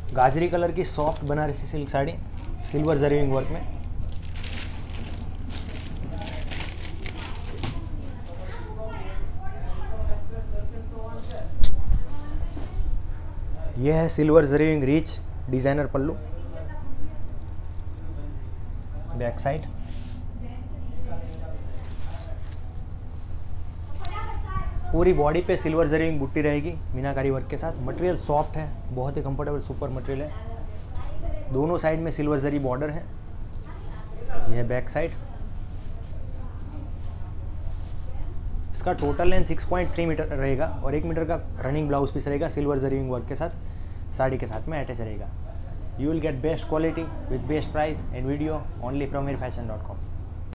गाजरी colour की soft Banarasi silk sari silver zari weaving work में। यह है silver zari weaving rich designer pallu. Back side पूरी बॉडी पे सिल्वर जरीविंग बुट्टी रहेगी मीनाकारी वर्क के साथ। मटेरियल सॉफ्ट है, बहुत ही कंफर्टेबल सुपर मटेरियल है। दोनों साइड में सिल्वर जरी बॉर्डर है। यह बैक साइड। इसका टोटल लेंथ 6.3 मीटर रहेगा और 1 मीटर का रनिंग ब्लाउज पीस रहेगा सिल्वर जरीविंग वर्क के साथ। साड़ी के साथ में अटैच रहेगा। You will get best quality with best price and video only from mirfashion.com।